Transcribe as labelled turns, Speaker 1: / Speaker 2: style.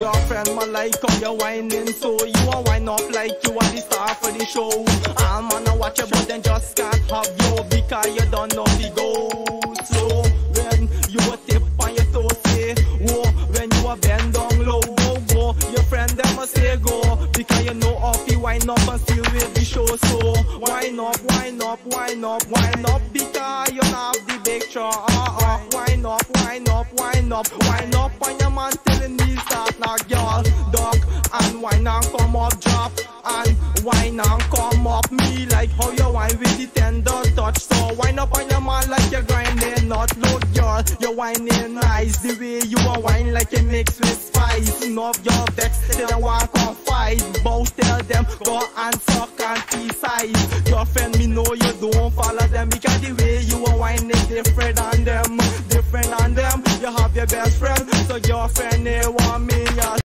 Speaker 1: girlfriend, my like how you whining, so you a wine up like you are the star for the show. All man a watch you, but then just can't have you because you don't know the go. So when you a tip on your toes, say whoa. When you a bend down low, go go. Your friend them a say go because you know how to wind up and still with the show. So wind up, wind up, wind up, wind up because you have the big show. Wind up, wind up, wind up, wind up on your man till the knees start knock, y'all. Dog and wine and come up, drop and wine and come up. Me like how you wine with the tender touch. So wine up on your man like you're grinding, not look, girl. You're whining nice the way you are wine like you mix with spice. Enough your vex till you want to fight. Both tell them go and suck and tea size. Girlfriend, me know you don't follow them because the way you are whining different than them. Different than them. You have your best friend, so your friend they want me.